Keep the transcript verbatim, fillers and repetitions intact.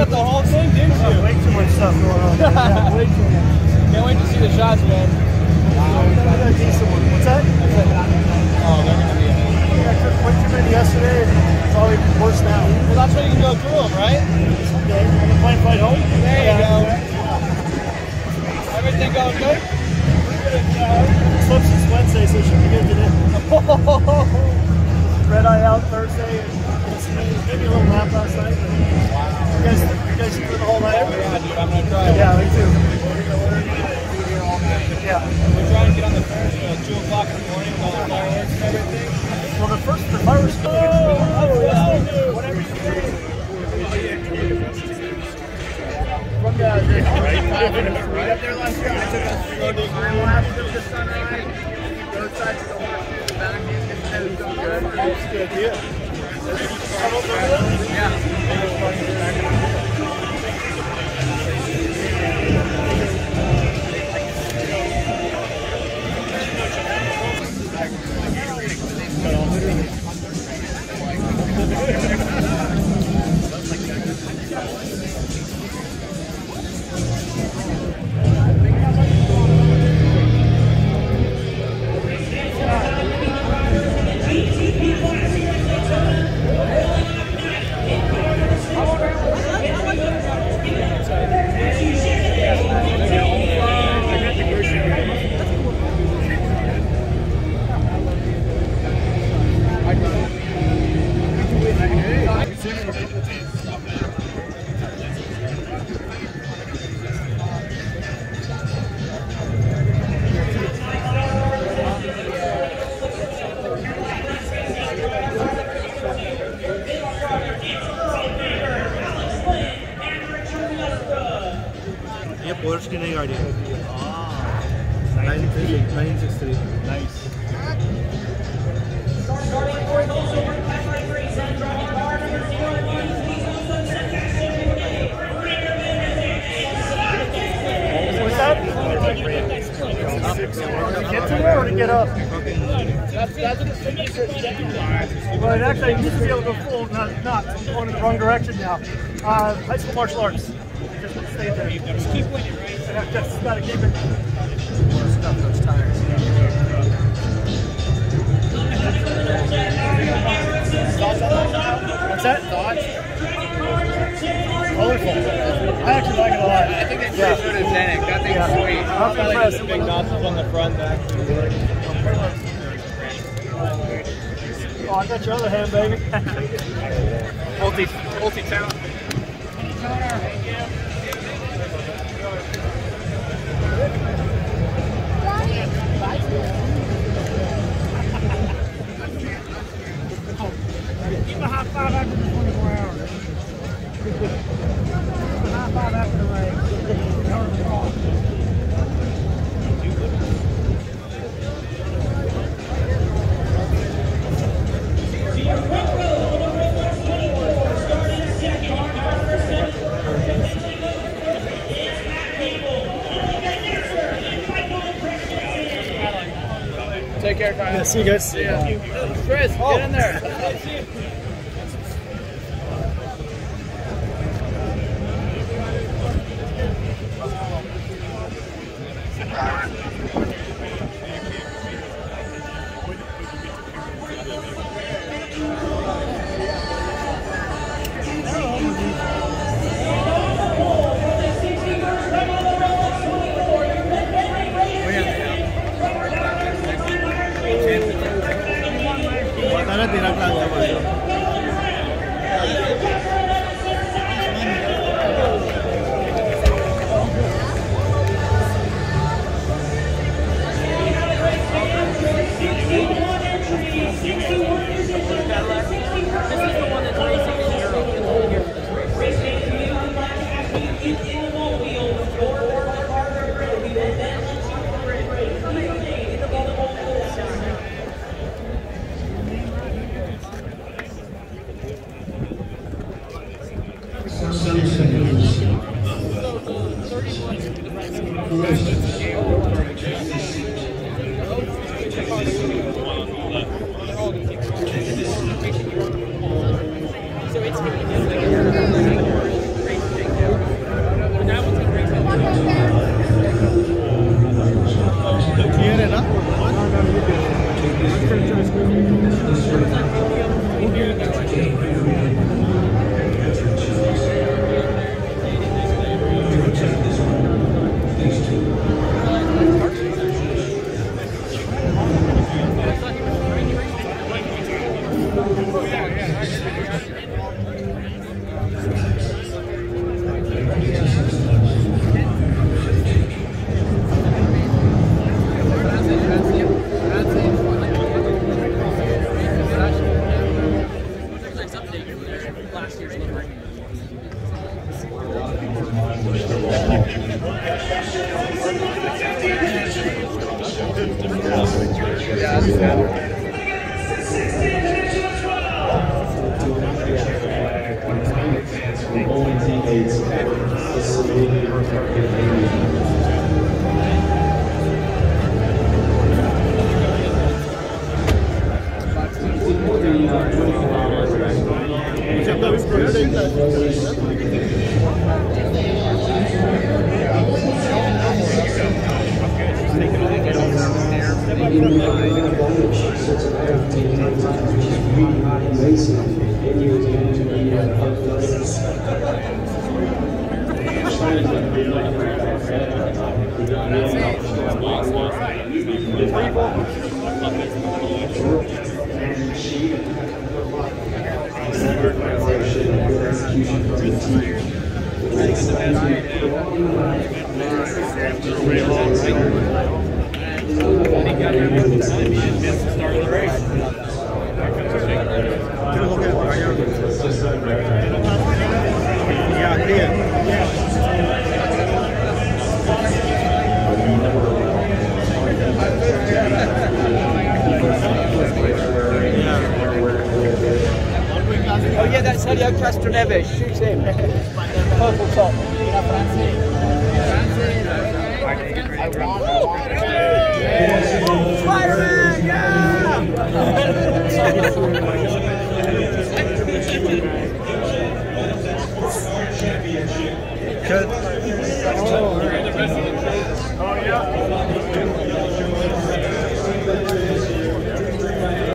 got the whole thing, didn't you? Way too much stuff going on. Yeah, way too much. Can't wait to see the shots, man. Wow. A decent one. What's that? Oh, they're gonna be amazing. Yeah, I took way too many yesterday, and it's all even worse now. Well, that's why you can go through them, right? Okay, on the plane flight home. There you yeah. go. Everything going good? Slept since Wednesday, so it should be good today. Red eye out Thursday, and maybe a little nap last night. But you guys, you guys sleep the whole night? Oh, yeah, dude, I'm gonna try. Yeah, me too. Yeah. We're trying to get on the first uh, two o'clock in the morning with all the fireworks and everything. Well, the first, the fireworks. Oh, oh, yeah. Whatever you say. From the, the right, right up there last year, I took a mile after the sunrise. Both sides of the horse in the back. It was good. That's good, yeah. Yeah. ये Porsche की नई गाड़ी है nine six three nice What's that? To get to it or to get up? That's, that's what the signature is. Well, it actually used to be able to go full, not, not going in the wrong direction now. Uh, high school martial arts. Just stay there. Just keep winning, right? Yeah, just gotta keep it. more stuff those tires What's that? Thoughts? Colorful. I actually like it a lot. I think it's yeah. pretty photogenic. That thing's Yeah. sweet. I'm I like impressed. the big nozzles on the front actually. Oh, I got your other hand, baby. Multi, multi-talent. Give him a high five after the twenty-four hours. Give him a high five after the race. Take care, Kyle. Yeah, see you guys. See ya. Chris, Oh. get in there. तेरा class Oh yeah, that's Helio Castroneves. Shoot him. Purple top. Spider-Man, yeah! Good.